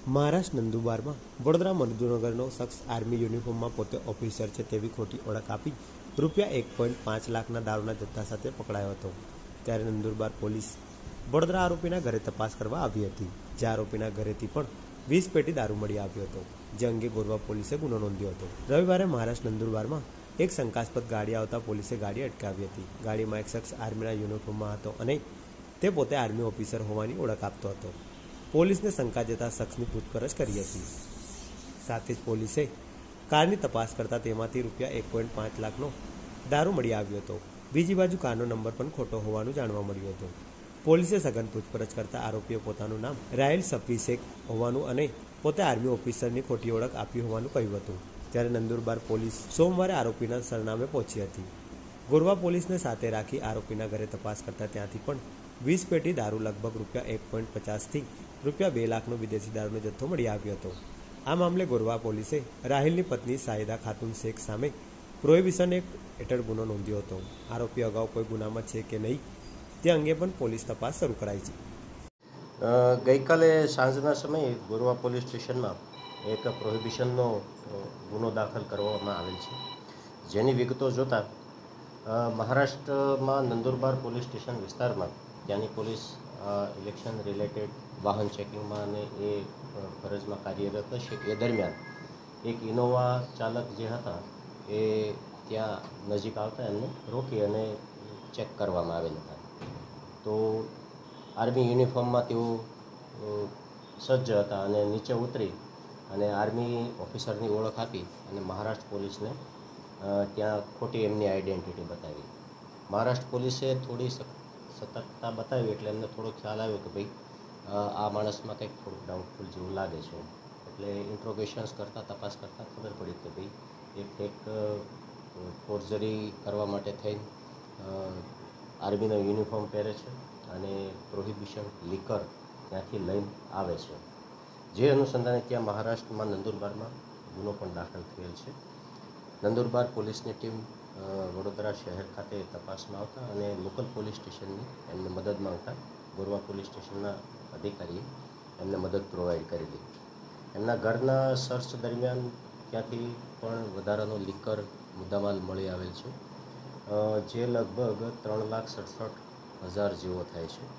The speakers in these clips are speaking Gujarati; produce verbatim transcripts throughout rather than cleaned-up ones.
મહારાષ્ટ્ર નંદુરબારમાં વડોદરા મધુનગરનો શખ્સ આર્મી યુનિફોર્મમાં પોતે ઓફિસર છે તેવી ખોટી ઓળખ આપી રૂપિયા એક પોઈન્ટ પાંચ લાખના દારૂના જથ્થા સાથે પકડાયો હતો। ત્યારે નંદુરબાર પોલીસ વડોદરા આરોપીના ઘરે તપાસ કરવા આવી હતી, જે આરોપીના ઘરેથી પણ વીસ પેટી દારૂ મળી આવ્યો હતો, જે અંગે ગોરવા પોલીસે ગુનો નોંધ્યો હતો। રવિવારે મહારાષ્ટ્ર નંદુરબારમાં એક શંકાસ્પદ ગાડી આવતા પોલીસે ગાડી અટકાવી હતી। ગાડીમાં એક શખ્સ આર્મીના યુનિફોર્મમાં હતો અને તે પોતે આર્મી ઓફિસર હોવાની ઓળખ આપતો હતો। પોલીસને શંકા જતા શખ્સની પૂછપરછ કરી હતી। સાથે જ પોલીસે કારની તપાસ કરતા તેમાંથી રૂપિયા એક પોઈન્ટ પાંચ લાખનો દારૂ મળી આવ્યો હતો। બીજી બાજુ કારનો નંબર પણ ખોટો હોવાનું જાણવા મળ્યું હતું। પોલીસે સઘન પૂછપરછ કરતા આરોપીએ પોતાનું નામ રાહિલ સફી શેખ હોવાનું અને પોતે આર્મી ઓફિસરની ખોટી ઓળખ આપી હોવાનું કહ્યું હતું। ત્યારે નંદુરબાર પોલીસ સોમવારે આરોપીના સરનામે પહોંચી હતી। ગોરવા પોલીસને સાથે રાખી આરોપીના ઘરે તપાસ કરતા ત્યાંથી પણ વીસ પેટી દારૂ લગભગ રૂપિયા એક પોઈન્ટ પચાસથી રૂપિયા બે લાખનો વિદેશી દારૂનો જથ્થો મળી આવ્યો હતો। આ મામલે ગોરવા પોલીસે રાહિલની પત્ની શાહિદા ખાતુન શેખ સામે પ્રોહિબિશન એક્ટ હેઠળ ગુનો નોંધ્યો હતો। આરોપી અગાઉ કોઈ ગુનામાં છે કે નહીં તે અંગે પણ પોલીસ તપાસ શરૂ કરાઈ છે। ગઈકાલે સાંજના સમયે ગોરવા પોલીસ સ્ટેશનમાં એક પ્રોહિબિશનનો ગુનો દાખલ કરવામાં આવેલ છે, જેની વિગતો જોતા મહારાષ્ટ્રમાં નંદુરબાર પોલીસ સ્ટેશન વિસ્તારમાં ત્યાંની પોલીસ ઇલેક્શન રિલેટેડ વાહન ચેકિંગમાં અને એ ફરજમાં કાર્યરત હશે એ દરમિયાન એક ઇનોવા ચાલક જે હતા એ ત્યાં નજીક આવતા એમને રોકી અને ચેક કરવામાં આવેલ હતા। તો આર્મી યુનિફોર્મમાં તેઓ સજ્જ હતા અને નીચે ઉતરી અને આર્મી ઓફિસરની ઓળખ આપી અને મહારાષ્ટ્ર પોલીસને ત્યાં ખોટી એમની આઈડેન્ટિટી બતાવી। મહારાષ્ટ્ર પોલીસે થોડી સતર્કતા બતાવી એટલે એમને થોડો ખ્યાલ આવ્યો કે ભાઈ આ માણસમાં કંઈક થોડુંક ડાઉટફુલ જેવું લાગે છે, એટલે ઇન્ટ્રોગેશન્સ કરતાં તપાસ કરતાં ખબર પડી કે ભાઈ એ ફેક ફોર્જરી કરવા માટે થઈ આર્મીનો યુનિફોર્મ પહેરે છે અને પ્રોહિબિશન લીકર ત્યાંથી લઈને આવે છે, જે અનુસંધાને ત્યાં મહારાષ્ટ્રમાં નંદુરબારમાં ગુનો પણ દાખલ થયેલ છે। નંદુરબાર પોલીસની ટીમ વડોદરા શહેર ખાતે તપાસમાં આવતા અને લોકલ પોલીસ સ્ટેશનની એમને મદદ માંગતા ગોરવા પોલીસ સ્ટેશનના અધિકારીએ એમને મદદ પ્રોવાઈડ કરેલી। એમના ઘરના સર્ચ દરમિયાન ત્યાંથી પણ વધારાનો લીકર મુદ્દામાલ મળી આવેલ છે, જે લગભગ ત્રણ લાખ સડસઠ હજાર જેવો થાય છે।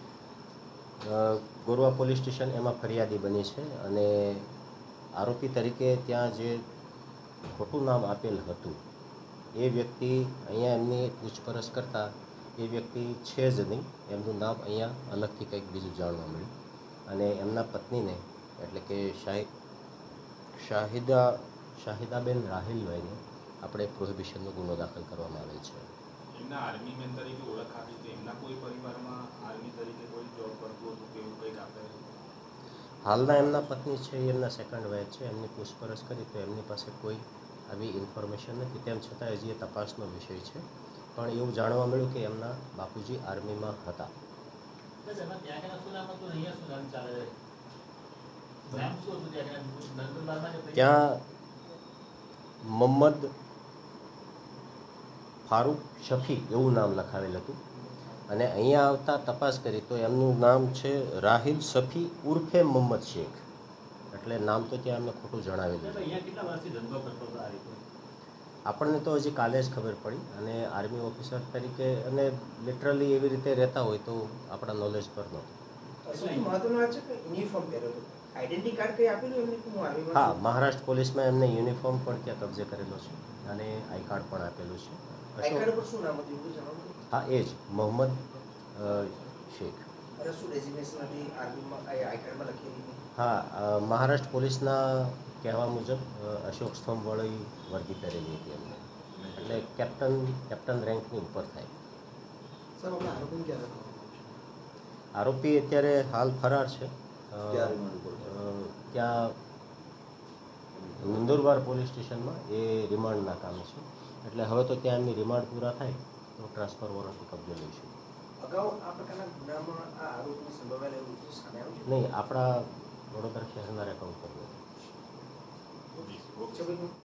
ગોરવા પોલીસ સ્ટેશન એમાં ફરિયાદી બની છે અને આરોપી તરીકે ત્યાં જે ખોટું નામ આપેલ હતું એ વ્યક્તિ અહીંયા એમની પૂછપરછ કરતાં એ વ્યક્તિ છે જ નહીં, એમનું નામ અહીંયા અલગથી કંઈક બીજું જાણવા મળ્યું અને એમના પત્નીને એટલે કે શાહિદ શાહિદા શાહિદાબેન રાહિલભાઈને આપણે પ્રોહિબિશનનો ગુનો દાખલ કરવામાં આવેલ છે। એમના આર્મી મેન તરીકે ઓળખ આપી તો એમના કોઈ પરિવારમાં આર્મી તરીકે કોઈ જોબ કરતું હતું કે એવું કંઈક આપણે હાલના એમના પત્ની છે એ એમના સેકન્ડ વાઇફ છે, એમની પૂછપરછ કરી તો એમની પાસે કોઈ આવી ઇન્ફોર્મેશન નથી, તેમ છતાં હજી એ તપાસનો વિષય છે, પણ એવું જાણવા મળ્યું કે એમના બાપુજી આર્મીમાં હતા। ત્યાં મોહમ્મદ ફારૂક શફી એવું નામ લખાવેલ હતું અને અહીંયા આવતા તપાસ કરી તો એમનું નામ છે રાહિલ સફી ઉર્ફે મોહમ્મદ શેખ, એટલે નામ તો ત્યાં અમને ખોટું જણાવેલું છે। આપણને તો હજી કાલે જ ખબર પડી અને આર્મી ઓફિસર તરીકે અને લિટરલી એવી રીતે રહેતા હોય તો આપણા નોલેજ પર નહોતું। હા, મહારાષ્ટ્ર પોલીસમાં એમને યુનિફોર્મ પણ ત્યાં કબજે કરેલો છે અને આઈ કાર્ડ પણ આપેલું છે। હા, એ જ મોહમ્મદ શેખ। હા, મહારાષ્ટ્ર પોલીસના કહેવા મુજબ અશોક સ્તંભવાળી વર્દી પહેરેલી હતી એમને, એટલે કેપ્ટન કેપ્ટન રેન્કની ઉપર થાય। આરોપી અત્યારે હાલ ફરાર છે, ત્યાં નંદુરબાર પોલીસ સ્ટેશનમાં એ રિમાન્ડના કામે છે, એટલે હવે તો ત્યાં એમની રિમાન્ડ પૂરા થાય તો ટ્રાન્સફર વોરંટથી કબજો લઈશું। નહીં, આપણા વડોદરા શહેરના રેકોર્ડ પર